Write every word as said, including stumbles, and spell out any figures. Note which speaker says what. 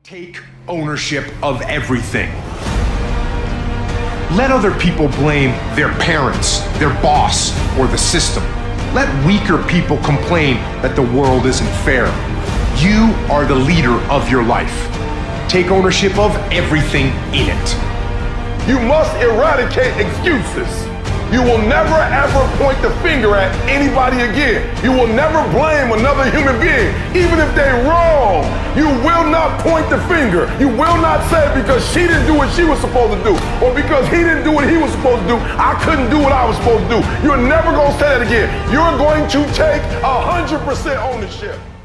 Speaker 1: Take ownership of everything. Let other people blame their parents, their boss, or the system. Let weaker people complain that the world isn't fair. You are the leader of your life. Take ownership of everything in it.
Speaker 2: You must eradicate excuses. You will never ever point the finger at anybody again. You will never blame another human being, even if they're wrong. You will not point the finger. You will not say because she didn't do what she was supposed to do, or because he didn't do what he was supposed to do, I couldn't do what I was supposed to do. You're never going to say that again. You're going to take one hundred percent ownership.